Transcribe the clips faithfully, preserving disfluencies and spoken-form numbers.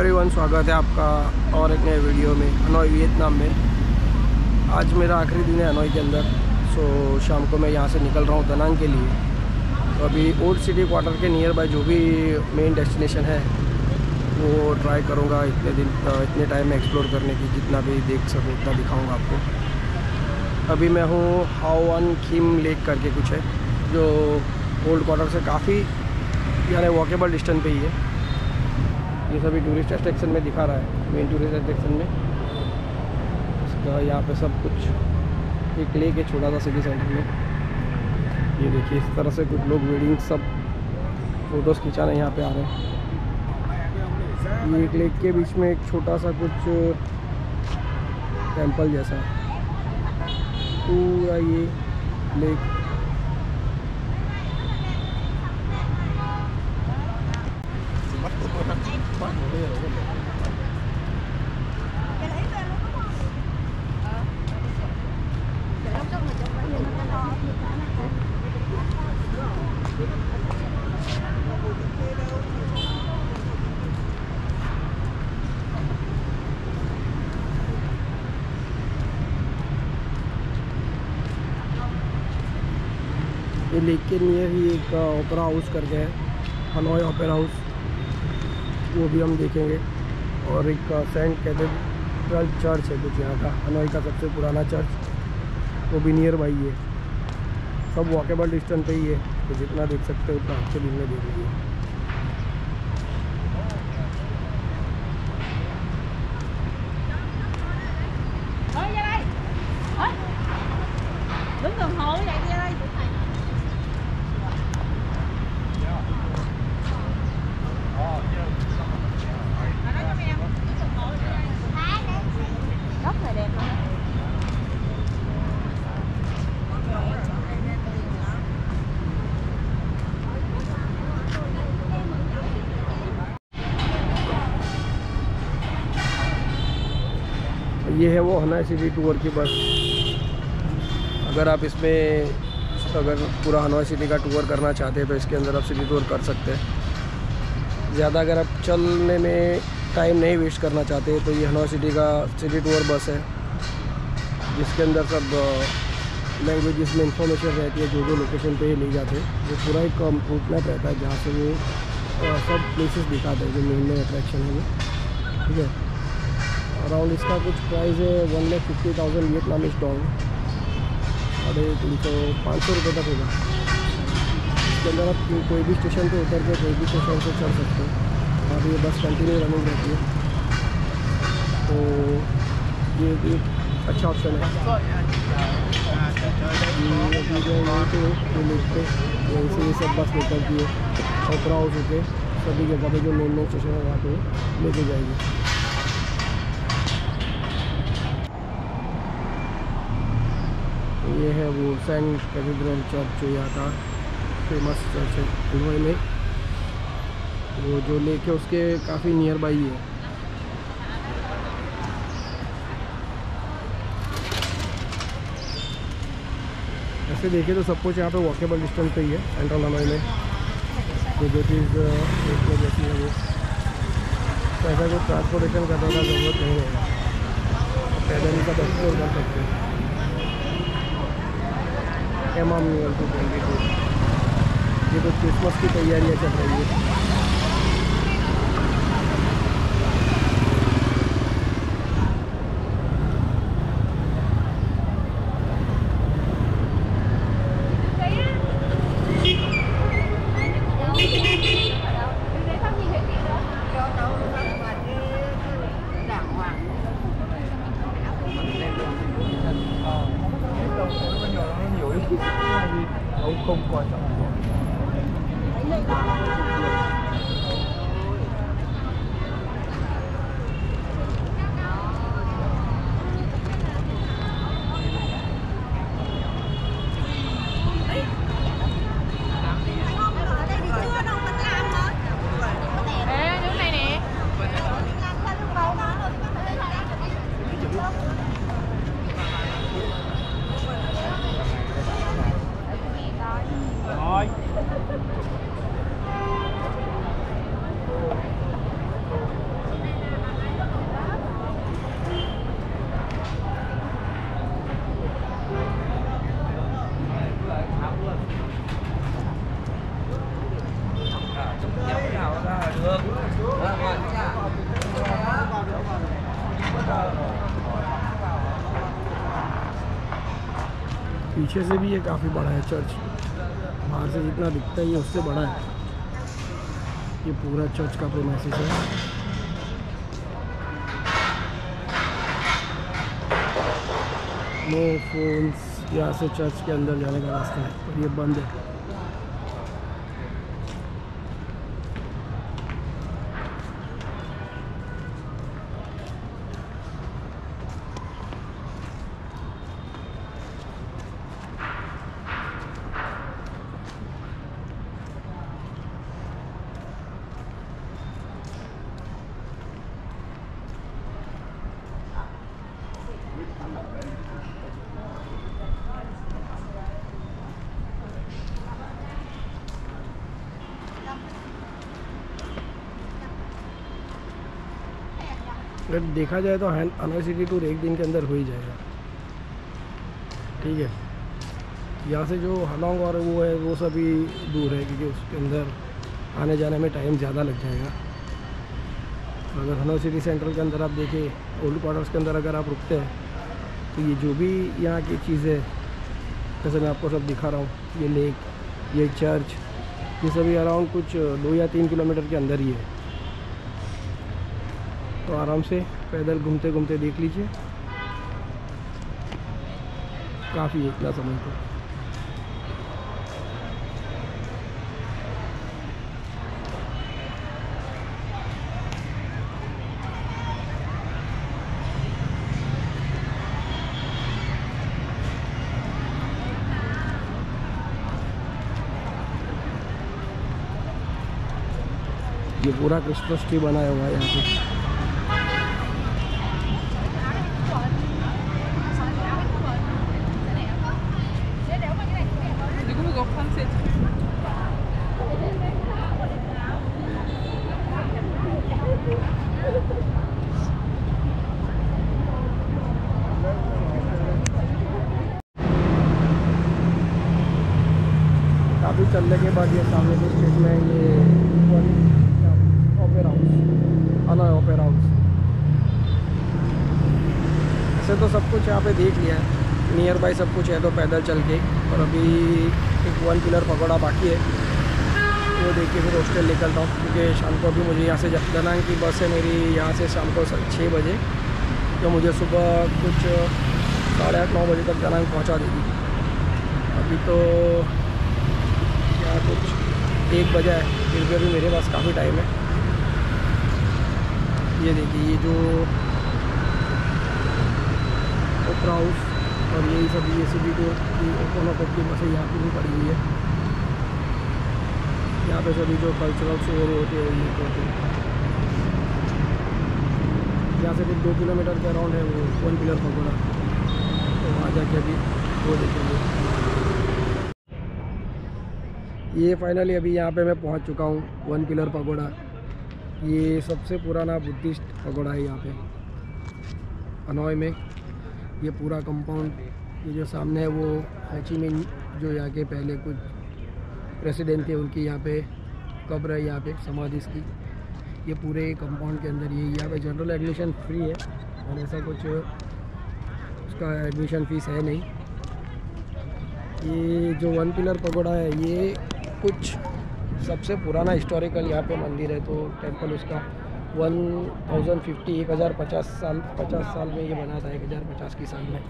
Everyone, स्वागत है आपका और एक नए वीडियो में हनोई वियतनाम में। आज मेरा आखिरी दिन है हनोई के अंदर। सो शाम को मैं यहाँ से निकल रहा हूँ दनांग के लिए। तो अभी ओल्ड सिटी क्वार्टर के नियर बाय जो भी मेन डेस्टिनेशन है वो ट्राई करूँगा इतने दिन इतने टाइम में एक्सप्लोर करने की, जितना भी देख सकूँ उतना दिखाऊँगा आपको। अभी मैं हूँ हाओ वन किम लेक करके कुछ है, जो ओल्ड क्वार्टर से काफ़ी यानी वॉकेबल डिस्टेंस पे ही है। ये सभी टूरिस्ट अट्रैक्शन में दिखा रहा है, मेन टूरिस्ट अट्रैक्शन में इसका। यहाँ पे सब कुछ एक लेक है छोटा सा सिटी सेंटर में। ये देखिए इस तरह से कुछ लोग वेडिंग सब फ़ोटोज़ खिंचाने यहाँ पे आ रहे हैं। ये एक लेक के बीच में एक छोटा सा कुछ टेंपल जैसा पूरा ये लेक। ये लेक के नियर ही एक ओपेरा हाउस करके है, हनोई ओपेरा हाउस, वो भी हम देखेंगे। और एक सेंट कैथेड्रल चर्च है कुछ यहाँ का, हनोई का सबसे पुराना चर्च, वो भी नियर बाई है। सब वॉकेबल डिस्टेंस पे ही है, तो जितना देख सकते हो उतना अच्छे दिन में देख लीजिए। ये है वो हनोई सिटी टूर की बस। अगर आप इसमें अगर पूरा हनोई सिटी का टूर करना चाहते हैं तो इसके अंदर आप सिटी टूर कर सकते हैं। ज़्यादा अगर आप चलने में टाइम नहीं वेस्ट करना चाहते तो ये हनोई सिटी का सिटी टूर बस है, जिसके अंदर सब लैंग्वेजेस में इंफॉर्मेशन रहती है, जो जो लोकेशन पे ही ले जाते हैं। वो पूरा एक रूट मैप रहता है जहाँ से वो सब प्लेसेस दिखाते हैं जो मेन मेन अट्रैक्शन है वो, ठीक है। अराउंड इसका कुछ प्राइस है one lakh fifty thousand Vietnamese dollar, साढ़े तीन सौ पाँच सौ रुपये तक होगा। इसके अंदर आप कोई भी स्टेशन पे उतर के कोई भी स्टेशन से चढ़ सकते हो और ये बस कंटिन्यू रनिंग रहती है, तो ये भी अच्छा ऑप्शन है। अभी जो यहीं पे लेक पे यहीं से ये सब बस निकलती है ओपेरा हाउस होके सभी जगह पे जो मेन मेन स्टेशन है वहाँ पे लेके जाएगी। ये है वो सेंट कैथेड्रल चर्च, जो यहाँ का फेमस चर्च है हनोई में। वो जो लेक है उसके काफ़ी नियर बाई है। ऐसे देखें तो सब कुछ यहाँ पे वॉकेबल डिस्टेंस पे ही है सेंट्रल हनोई में। तो जो चीज़ देखने जैसी है वो, तो ऐसा कुछ ट्रांसपोर्टेशन करने का ज़रूरत नहीं है, पैदल ही सब एक्सप्लोर कर सकते हैं। एमानुएल टू ट्वेंटी टू, ये तो क्रिसमस की तैयारियां चल रही है। không quan trọng. पीछे से भी ये काफ़ी बड़ा है चर्च, बाहर से जितना दिखता है ये उससे बड़ा है। ये पूरा चर्च का प्रीमाइसेस है। नो फोन्स, यहाँ से चर्च के अंदर जाने का रास्ता है और ये बंद है। अगर देखा जाए तो हनोई सिटी टूर एक दिन के अंदर हो ही जाएगा, ठीक है। यहाँ से जो हलॉन्ग और वो है वो सभी दूर है, क्योंकि उसके अंदर आने जाने में टाइम ज़्यादा लग जाएगा। अगर हनोई सिटी सेंट्रल के अंदर आप देखें, ओल्ड क्वार्टर्स के अंदर अगर आप रुकते हैं तो ये जो भी यहाँ की चीज़ें, जैसे मैं आपको सब दिखा रहा हूँ, ये लेक, ये चर्च, ये सभी अराउंड कुछ दो या तीन किलोमीटर के अंदर ही है। तो आराम से पैदल घूमते घूमते देख लीजिए, काफ़ी है इतना समय तो। ये पूरा क्रिसमस ट्री बनाया हुआ है यहाँ पे। काफ़ी चलने के बाद ये सामने के स्ट्रीट में ये opera house, Hanoi opera house. ऐसे तो सब कुछ यहाँ पे देख लिया है, नियर बाई सब कुछ है तो पैदल चल के, और अभी एक वन पिलर पगोड़ा बाकी है, वो देख के फिर हॉस्टल निकलता हूँ, क्योंकि शाम को अभी मुझे यहाँ से दनांग की बस है मेरी यहाँ से शाम को छः बजे, तो मुझे सुबह कुछ साढ़े आठ नौ बजे तक दनांग पहुँचा देगी। अभी तो यहाँ कुछ एक बजा है, फिर भी अभी मेरे पास काफ़ी टाइम है। ये देखिए, ये जो ओपेरा हाउस और यही सब ये सी डी टूर की ओपन ऑफ की बसें यहाँ पर भी पड़ी हुई है। यहाँ पे सभी जो कल्चरल शो होते हैं ये होते हैं। यहाँ से फिर दो किलोमीटर के अराउंड है वो वन पिलर पगोड़ा, तो वहाँ जाके अभी वो देखेंगे। ये फाइनली अभी यहाँ पे मैं पहुँच चुका हूँ, वन पिलर पगोड़ा। ये सबसे पुराना बुद्धिस्ट पगोड़ा है यहाँ पे हनोई में। ये पूरा कंपाउंड, ये जो सामने है वो हो ची मिन्ह, जो यहाँ के पहले कुछ प्रेसिडेंट थे, उनकी यहाँ पे कब्र है, यहाँ पे समाधि इसकी। ये पूरे कंपाउंड के अंदर ये यहाँ पे जनरल एडमिशन फ्री है, और ऐसा कुछ उसका एडमिशन फ़ीस है नहीं। ये जो वन पिलर पगोड़ा है ये कुछ सबसे पुराना हिस्टोरिकल यहाँ पे मंदिर है, तो टेंपल उसका वन थाउजेंड फिफ्टी एक हज़ार पचास साल पचास साल में ये बना था, एक हज़ार पचास की साल में।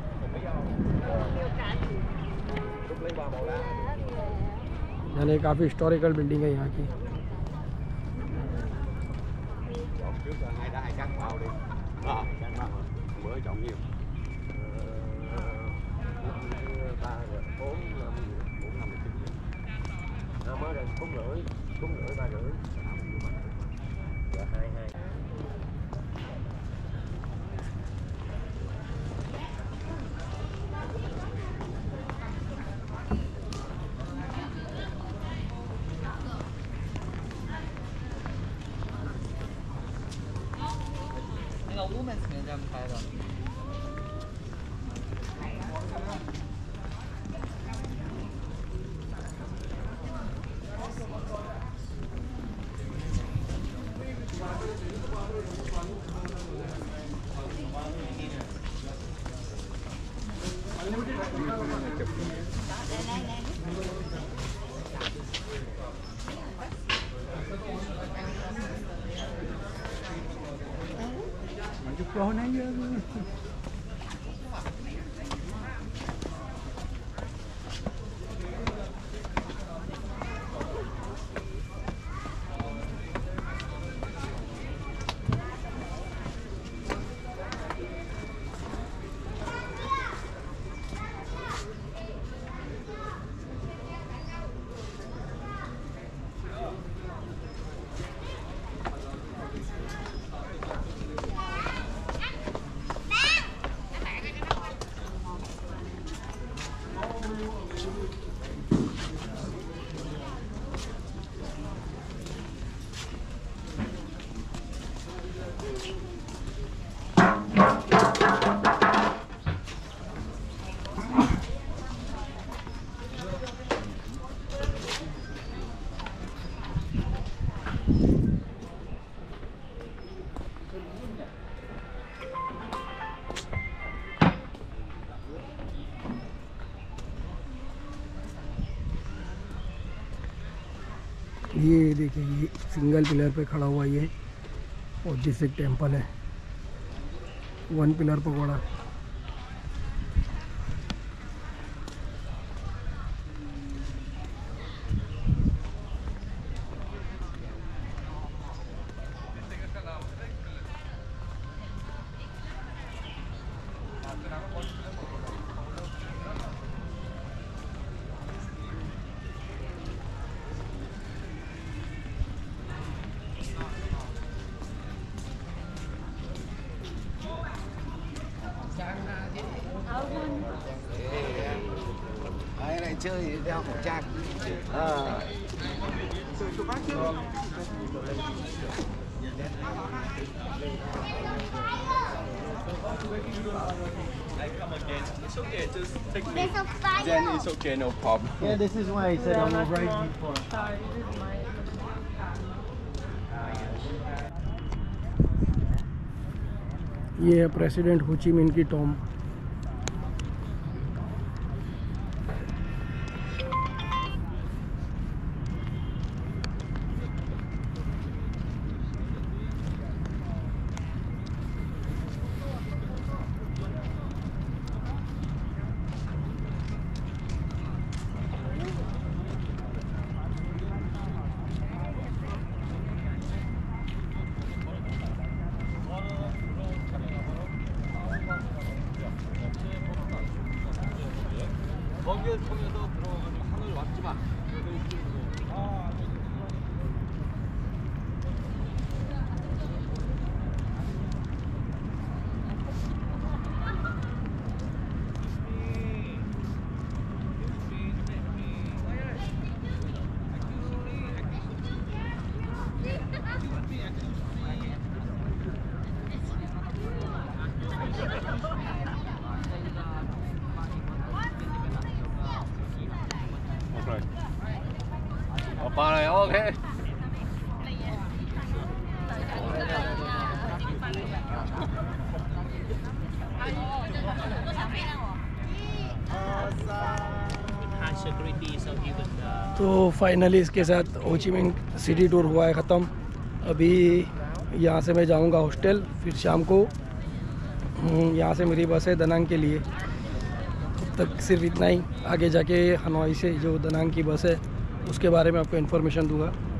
यानी काफ़ी हिस्टोरिकल बिल्डिंग है यहाँ की। Women's 名这样开的。 कौन है ये? ये देखिए, ये सिंगल पिलर पे खड़ा हुआ ये बुद्धिस्ट टेम्पल है, one pillar pagoda. Ở này chơi thì đeo khẩu trang. À. Then it's okay, no problem. Yeah, this is why I said I'm right before. ये है प्रेसिडेंट हो ची मिन्ह की टॉम। 거기를 통해서 들어가가지고 하늘 왔지만 오빠 này ok. तो finally इसके साथ हो Chi Minh city tour हुआ है ख़त्म। अभी यहाँ से मैं जाऊँगा हॉस्टल, फिर शाम को यहाँ से मेरी बस है दनांग के लिए। तब तक सिर्फ इतना ही, आगे जाके हनोई से जो दनांग की बस है उसके बारे में आपको इन्फॉर्मेशन दूंगा।